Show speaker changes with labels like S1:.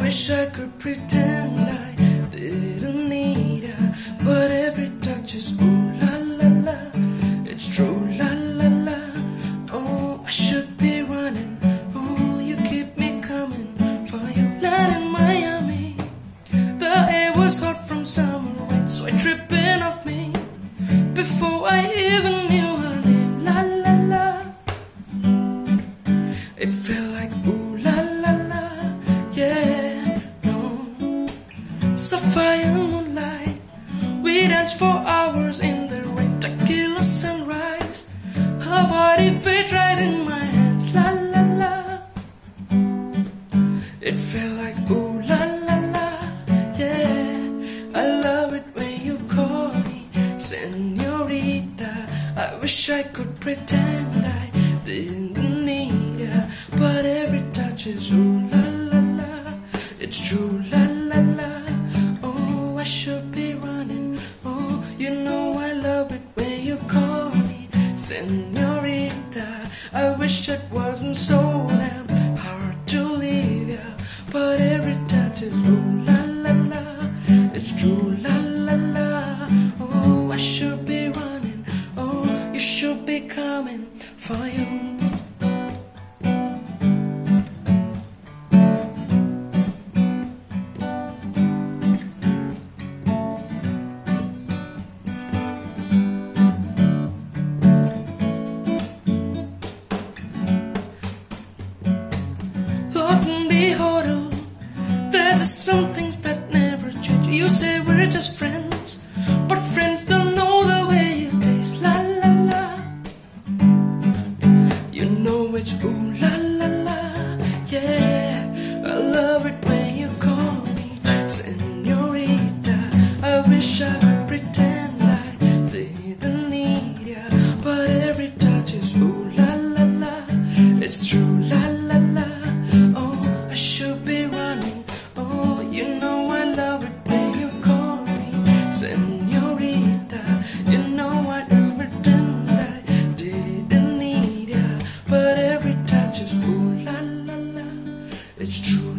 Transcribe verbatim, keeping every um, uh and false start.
S1: wish I could pretend I didn't need her, but every touch is ooh la la la. It's true la la la. Oh, I should be running. Oh, you keep me coming for your land in Miami. The air was hot from summer rain, so I tripping off me before I even knew her name. La la la. It felt like ooh la la la. Yeah, no. Sapphire moonlight, we danced for hours in the rain. Tequila sunrise, her body fit right in my hands. La la la. It felt like ooh la la la. Yeah, I love it when you call me Senorita. I wish I could pretend I didn't need her, but every touch is ooh la la la. It's true la la la. Oh, I should be running. Oh, you know I love it when you call me Senorita. I wish it wasn't so damn hard to leave ya, but every touch is ooh la la la. It's true la la la. Oh, I should be running. Oh, you should be coming for you. Some things that never change. You say we're just friends, but friends don't know the way you taste. La la la. You know it's ooh la la la. Yeah, I love it when you call me Senorita. I wish I could pretend I didn't need ya, but every touch is ooh la la la. It's true la la la. Oh, I should be running. Oh, you know I love it when you call me Senorita. You know I don't pretend I didn't need ya, but every touch is ooh la la la. It's true.